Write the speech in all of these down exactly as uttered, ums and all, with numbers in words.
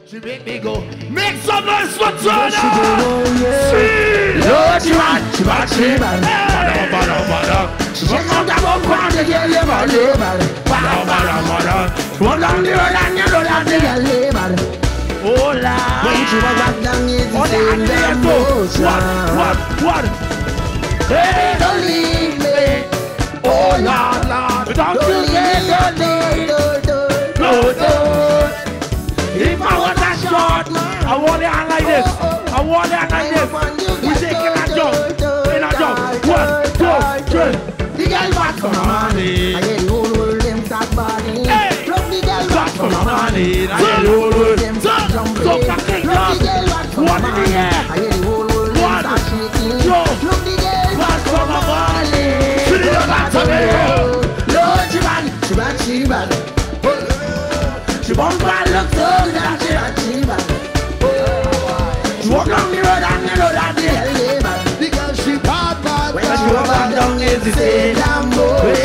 She make me go. Make some noise for Turner. See. Lord, she bad, she bad, she bad. Bada, bada, bada. She come out of a party, yeah, yeah, bad, yeah, bad. Bada, bada, bada. Run down the road and you know that the girl, yeah, bad. Oh, Lord. When she was back down, it's the same damn motion. What, what, what? Baby, don't leave me. Oh, Lord, Lord. Don't you leave me. No, no. If I want a shot, I want it on like this. I want it on like this. We take it and jump. In a jump. One, two, three. The girl back for my money. I get the whole world them top body. Hey! Love the girl back for my money. I get the whole world them top jumping. Love the girl back for my money. I get the whole world them top shaking. Love the girl back for my money. Trinidad back for me. Lord, she bad, she bad, she bad. She won't buy look so that she bad, she bad. She walk down the road and you know that the hell they bad. Because she bad, bad, when she walk back down is the same damn boy.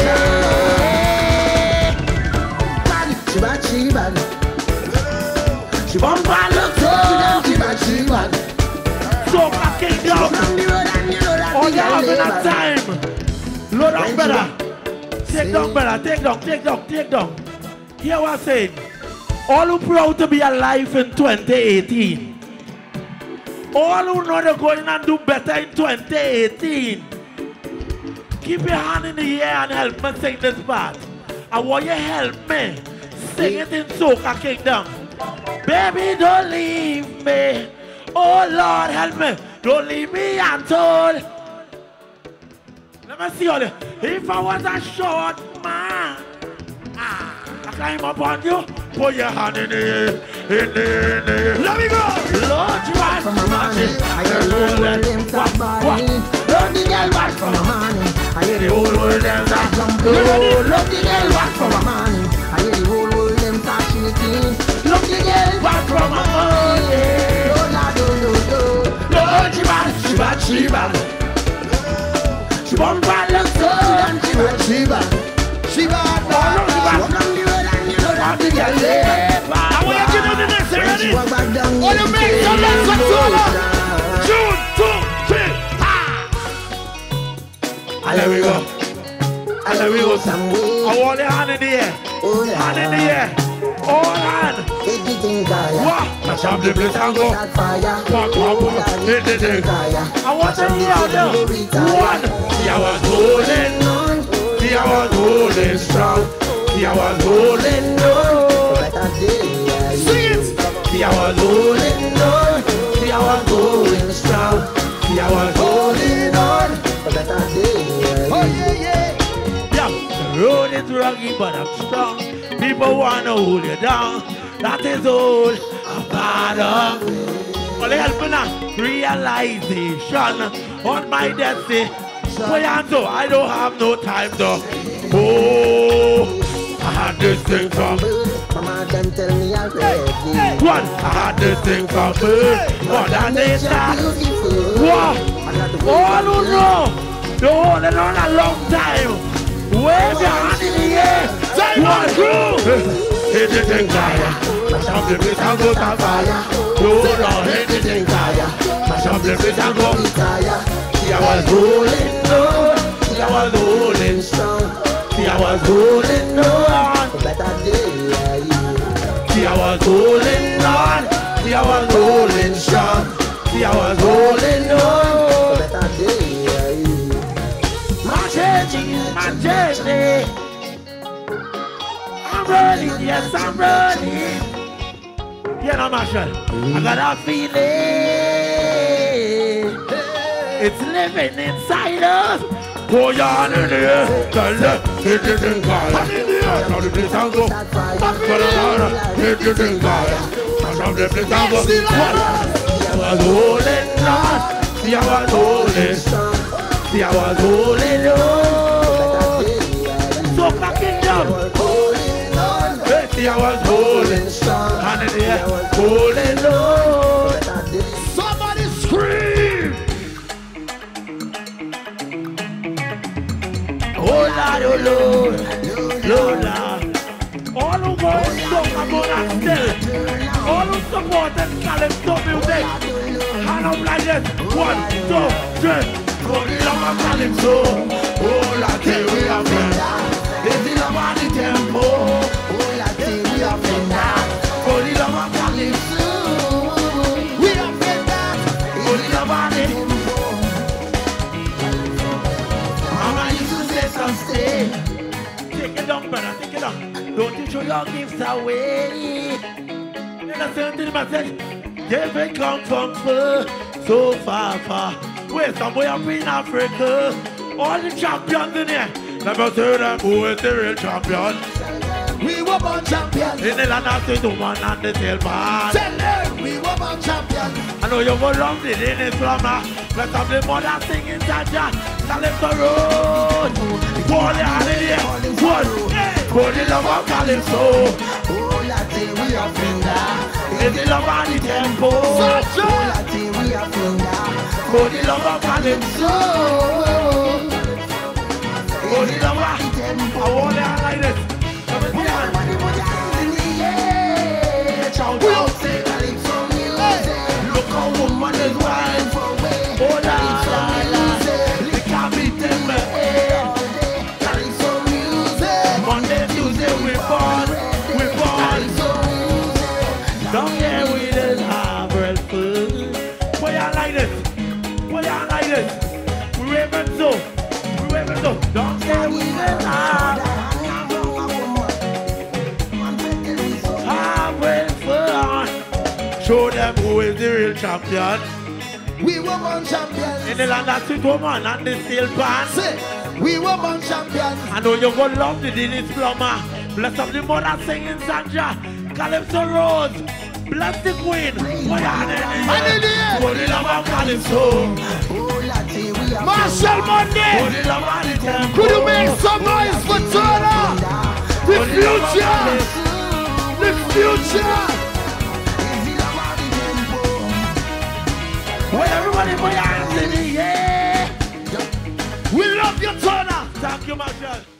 Bad, she bad, she bad. She won't buy look so that she bad, she bad. So fucking down. She walk down the road and you know that the hell they bad. All you have time. Load down better. Take down better, take down, take down, take down. Hear what I'm saying? All who proud to be alive in twenty eighteen. All who know they're going and do better in twenty eighteen. Keep your hand in the air and help me sing this part. I want you to help me sing it in Soca Kingdom. Baby, don't leave me. Oh Lord, help me. Don't leave me untold. Let me see all this. If I was a short man, ah, I climb up on you. Put your hand in the air, in the air, in the air. Let me go! Lord, you are from my money. I hear the whole world them top body. Love the girl back from my money. I hear the whole world them top jumping. Love the girl back from my money. I hear the whole world them top shaking. Love the girl back from my money. Lord, Lord, Lord, Lord. Lord, she bad, she bad, she bad. She won't bad look so damn she bad, she bad. She bad, bad, bad. The girl I want you to do the next, ready? Want to make some less controller? Two, two, three, ha! And there we go. And there we go. I want the hand in the air. Hand in the air. All hand. What? Mash up the place and go. Walk, walk, walk. Hit the thing. I want to hear out there. One. See, I was holding on. See, I was holding strong. See, I was holding on. Sing it! See, I was holding on. See, I was going strong. See, I was holding on. Oh, yeah, yeah. Yeah, the road is rocky, but I'm strong. People want to hold you down. That is all a part of. Well, help me now. Realization on my destiny. Put your hands up. I don't have no time to. Oh. I had this thing from Mama them tell me already. One, I had this thing from more than this time. What? All who know, they hold it on a long time. Wave your hand in the air. One, two. Hit the thing fire. Mash up the place and go to fire. Hold on, hit the thing fire. Mash up the place and go to fire. See, I was rolling on. See, I was rolling strong. See, I was holding on. See, I was holding on. See, I was holding strong. See, I was holding on. Machel, Machel. I'm running, yes, I'm running. You know, Machel, I got a feeling. It's living inside us. Put your hand in the air, tell them, hit the thing fire. Hand in the air, now the place and go. Back for the water, hit the thing fire. Now the place and go. See, I was holding on. See, I was holding strong. See, I was holding on. So fucking down. See, I was holding strong. Hand in the air, holding on. Somebody scream. Oh Lord, oh Lord, Lord, Lord. All who go and talk about us still. All who support and Calypso music. Hand up like this. One, two, three. For the love of Calypso. Oh, la theory of friend. It's the love of the tempo. Oh, la theory of friend. For the love of Calypso. We are friend. For the love of the tempo. Mama used to say some stay. Take it down, brother, take it down. Don't you show your gifts away. You understand the message? Give it come from far, so far, far. Where's somewhere up in Africa? All the champions in here. Never tell them who is the real champion. We were born champions. In the land of the woman and the tail man. Tell them we were born champions. I know you will love it in Islam. Let's have the mother singing Jaja. Calypso road. For the holiday. One. For the love of Calypso. Oh, la we are friends. It's the love of the tempo. Oh, la we are friends. For the love of Calypso. For the love of the tempo. I want to like this. We are money, money, in the air. Shout out, say Calypso music. Look how woman is wild for way. Oh, la, la, la. We can't beat them, man. Calypso music. Monday, Tuesday, we born. We born. Down here we didn't have real food. Why you like this? Why you like this? We raving so. We raving so. Down here we didn't have. Show them who is the real champion. We were born champions. In the land of sweet woman and the steel pan. Say, we were born champions. I know you're going to love the Dennis Plummer. Bless up the mother singing Sandra. Calypso Rose. Bless the queen. Hallelujah. For the love of Calypso. Machel Monday. Could you make some noise for Turner? The future. The future. Well, everybody put your hands in the air. We love you, Turner. Thank you, Machel.